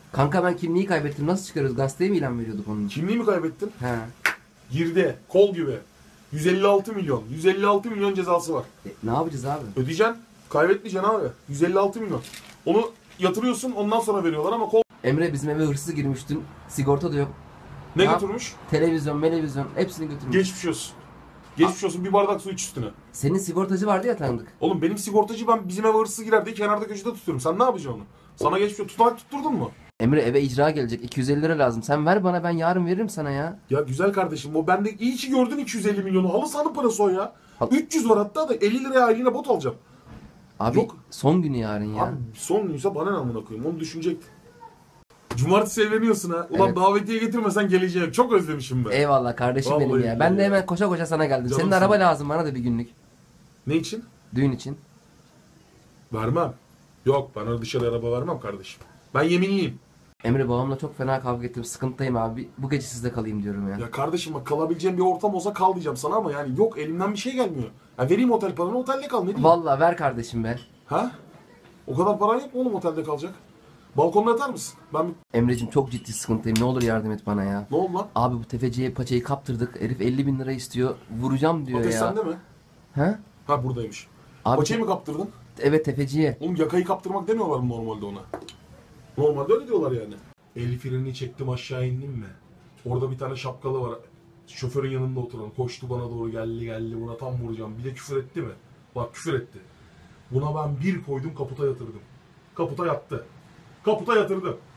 Kanka ben kimliği kaybettim. Nasıl çıkarıyoruz? Gazeteye mi ilan veriyorduk onun için? Kimliği mi kaybettin? He. Girdi. Kol gibi. 156 milyon. 156 milyon cezası var. Ne yapacağız abi? Ödeyeceksin. Kaybetmeyeceksin abi. 156 milyon. Onu yatırıyorsun, ondan sonra veriyorlar ama kol... Emre bizim eve hırsız girmiş dün. Sigorta da yok. Ne Ya, götürmüş? Televizyon hepsini götürmüş. Geçmiş olsun. Geçmiş olsun, bir bardak su iç üstüne. Senin sigortacı vardı ya tanıdık. Oğlum benim sigortacı, ben bizim eve hırsız girer diye kenarda köşede tutuyorum. Sen ne yapacaksın onu? Sana geçmiş olsun. Tutanak tutturdun mu? Emre eve icra gelecek. 250 lira lazım. Sen ver bana, ben yarın veririm sana ya. Ya güzel kardeşim, o bende iyi ki gördün 250 milyonu. Halı sahanın parası o ya. Hal- 300 var hatta da 50 liraya ailine bot alacağım. Abi Yok. son günü yarın ya. Abi son günse bana ne amına koyayım, onu düşünecektim. Cumartesi evleniyorsun ha. Ulan Evet. davetiye getirmesen geleceğim. Çok özlemişim ben. Eyvallah kardeşim Vallahi benim ya. Ben de billahi hemen koşa koşa sana geldim. Senin Canımsın. araba lazım bana da bir günlük. Ne için? Düğün için. Vermem. Yok, ben öyle dışarı araba vermem kardeşim. Ben yeminliyim. Emre babamla çok fena kavga ettim. Sıkıntıdayım abi. Bu gece sizde kalayım diyorum ya. Ya kardeşim bak, kalabileceğim bir ortam olsa kal diyeceğim sana ama yani yok, elimden bir şey gelmiyor. Ya vereyim otel paranı, otelde kal, ne diyeyim? Vallahi ver kardeşim be. Ha? O kadar paran yok mu oğlum otelde kalacak? Balkonda yatar mısın? Ben Emre'cim çok ciddi sıkıntıyım. Ne olur yardım et bana ya. Ne oldu lan? Abi bu tefeciye paçayı kaptırdık. Herif 50 bin lira istiyor. Vuracağım diyor Ateş ya. sende mi? Ha? Ha, buradaymış. Abi Paçayı mı kaptırdın? evet tefeciye. Oğlum yakayı kaptırmak demiyorlar mı normalde ona? Normalde öyle diyorlar yani. El freni çektim, aşağı indim mi? Orada bir tane şapkalı var. Şoförün yanında oturan. Koştu bana doğru, geldi. Buna tam vuracağım. Bir de küfür etti mi? Bak küfür etti. Buna ben bir koydum, kaputa yatırdım. Kaputa yattı. Kaputa yatırdım.